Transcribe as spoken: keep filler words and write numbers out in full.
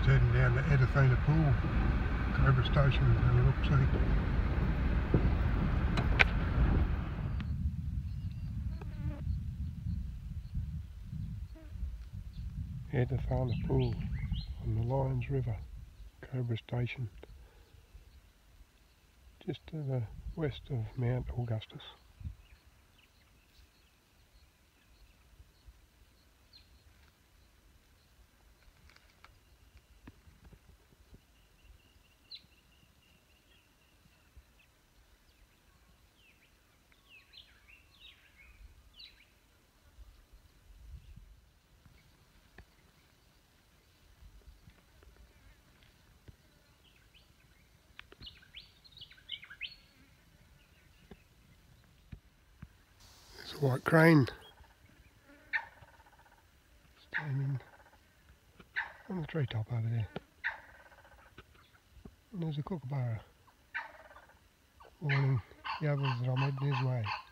just heading down to Edithina Pool, Cobra Station, and a look see. Edithina Pool on the Lions River, Cobra Station, just to the west of Mount Augustus. There's a white crane standing on the treetop over there. And there's a kookaburra warning the others that I'm heading his way.